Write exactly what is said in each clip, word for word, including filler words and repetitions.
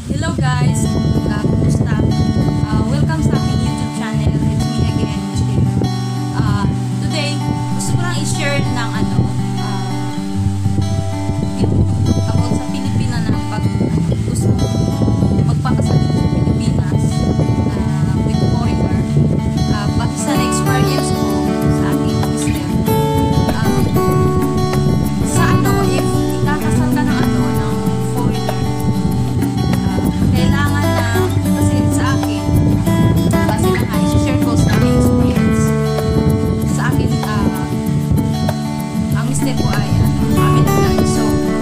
Hello guys, uh, kumusta? Uh, welcome sa aking YouTube channel. It's me again, Michelle. Uh, today, gusto ko lang i-share ng ano, uh, yung about sa Pilipina na pag gusto magpakasal dito sa Pilipinas uh, with foreigner. Uh, base sa experience ko sa aking mister. Uh, sa ano, if ikakasal ka ng ano, ng foreigner, kailangan na, kasi sa akin, base lang nga, i-share ko sa aking experience. Sa akin, uh, ang mister ko ay, ano, American. So,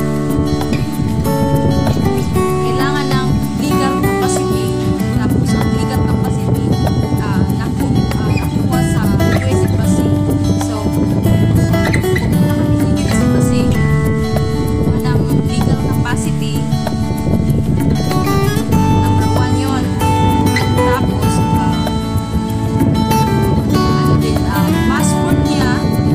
kailangan ng legal capacity. Tapos, ang legal capacity, uh, naku, uh, nakuha sa U S Embassy. So, pumunta kami sa U S Embassy, kuha ng legal capacity. Number one yun. Tapos, uh, ano din, uh, passport niya,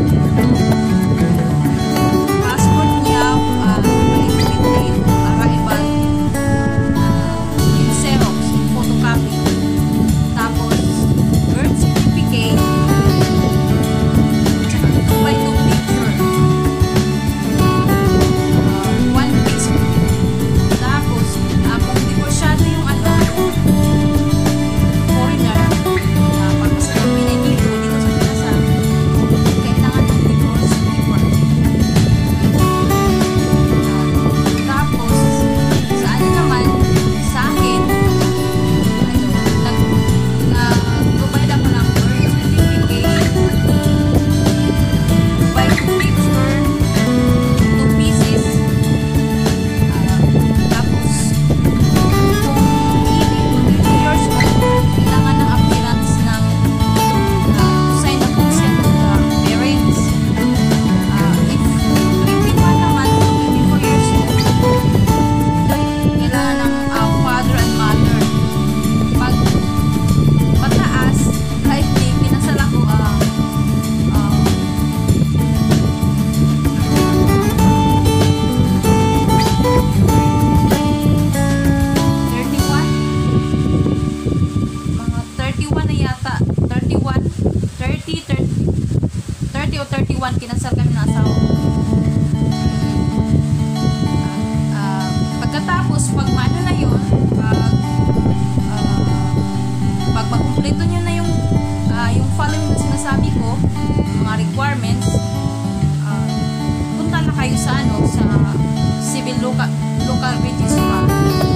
passport niya, uh, validity, arrival, uh, in Xerox, in photocopy. Tapos, birth certificate, tsaka two by two picture. Uh, one piece. Tapos, uh, kung divorsyado yung ano, yung foreigner, uh, pag sa Pinay dito, dito sa Pinasa, kailangan ng divorce paper. Uh, tapos, sa ano naman, sa akin, ano, nag, nag-provide ako ng birth certificate, by two picture, two pieces. Ah, tapos, kung eighteen to thirty years old, kailangan ng appearance ng uh, to sign the consent of the parents. Ah, if twenty-one naman to twenty-four years old, kailangan ng uh, father and mother. Pag mataas, kahit di pinasal ako, ah, ah, thirty-one, mga thirty-one na yata, thirty-one, thirty, thirty, thirty o thirty-one, kinasal kami ng asawa ko. Ah, pagkatapos, pag maano na yun, pag, ah, pag makumpleto nyo na yung, ah, yung following na sinasabi ko, mga requirements, ah, punta na kayo sa ano, sa civil local, local registrar.